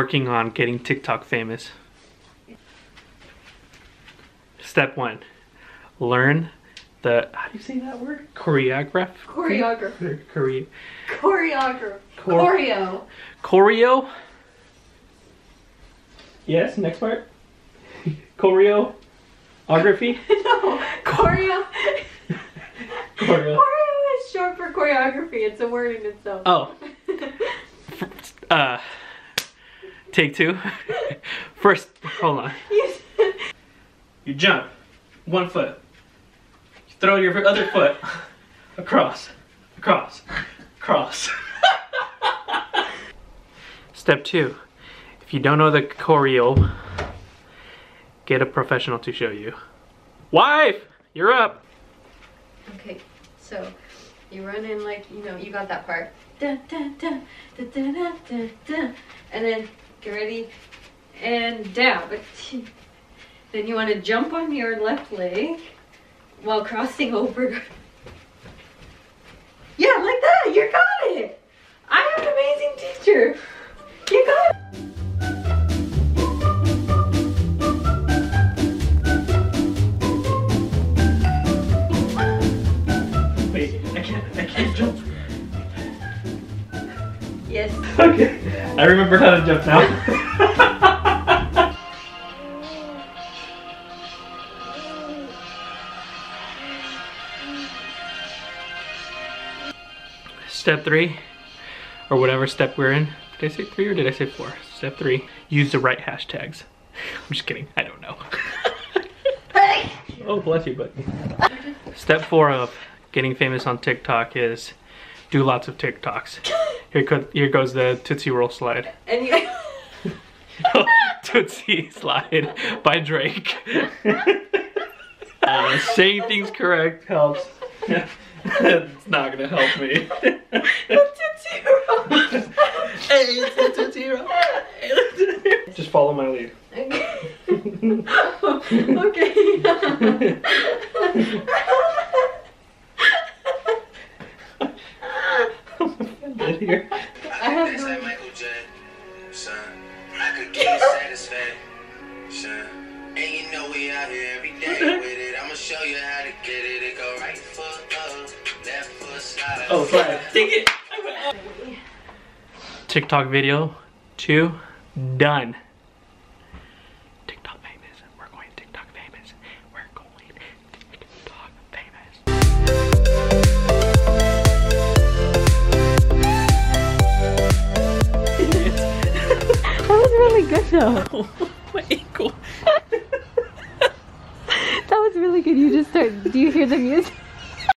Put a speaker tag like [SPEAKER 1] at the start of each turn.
[SPEAKER 1] working on getting TikTok famous. Step 1. Learn the, how do you say that word? Choreograph?
[SPEAKER 2] Choreographer.
[SPEAKER 1] Choreographer.
[SPEAKER 2] Choreo.
[SPEAKER 1] Yes, next part. Choreography?
[SPEAKER 2] No, choreo.
[SPEAKER 1] Choreo.
[SPEAKER 2] Choreo is short for choreography. It's a word in itself.
[SPEAKER 1] Oh. Take 2. First, hold on. You jump. 1 foot. You throw your other foot across. Across. Across. Step 2. If you don't know the choreo, get a professional to show you. Wife, you're up.
[SPEAKER 2] Okay, so you run in like, you know, you got that part. Da, da, da, da, da, da, da, da. And then get ready and down. But then you want to jump on your left leg while crossing over. Yeah, like that. You got it. I am an amazing teacher. You got it.
[SPEAKER 1] Wait, I can't jump.
[SPEAKER 2] Yes.
[SPEAKER 1] Okay, I remember how to jump now. Step 3, or whatever step we're in. Did I say 3 or did I say 4? Step 3, use the right hashtags. I'm just kidding, I don't know. Oh, bless you, buddy. Step 4 of getting famous on TikTok is do lots of TikToks. Here goes the Tootsie Roll slide.
[SPEAKER 2] And you...
[SPEAKER 1] Tootsie slide by Drake. Saying things correct helps. It's not gonna help me.
[SPEAKER 2] Tootsie Roll.
[SPEAKER 1] Hey, it's the Tootsie Roll. Just follow my lead.
[SPEAKER 2] Okay.
[SPEAKER 1] Here.
[SPEAKER 2] I have no...
[SPEAKER 3] Michael Jackson. I could give you satisfaction. And you know we out here every day with it. I'ma show you how to get it. It go right foot up, left foot slide.
[SPEAKER 1] Oh, slide. Take it. TikTok video 2 done. TikTok famous. We're going TikTok famous. We're going TikTok famous.
[SPEAKER 2] That was really good though.
[SPEAKER 1] My ankle.
[SPEAKER 2] That was really good. You just start. Do you hear the music?